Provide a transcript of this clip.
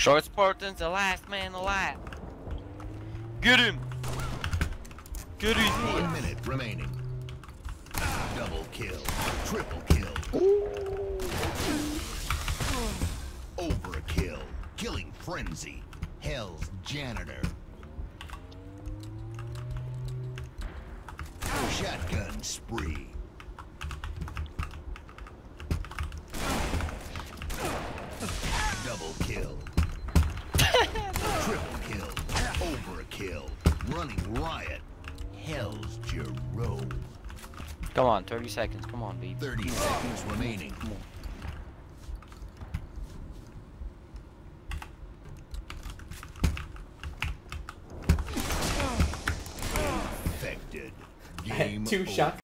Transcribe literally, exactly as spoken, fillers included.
Short Spartan's the last man alive. Get him! Get him! One minute remaining. Double kill. Triple kill. Overkill. Killing frenzy. Hell's janitor. Shotgun spree. Double kill. Triple kill. Overkill. Running riot. Hell's Jerome. Come on, thirty seconds. Come on, baby. thirty seconds remaining. Come on. Infected. Game Two over. shots.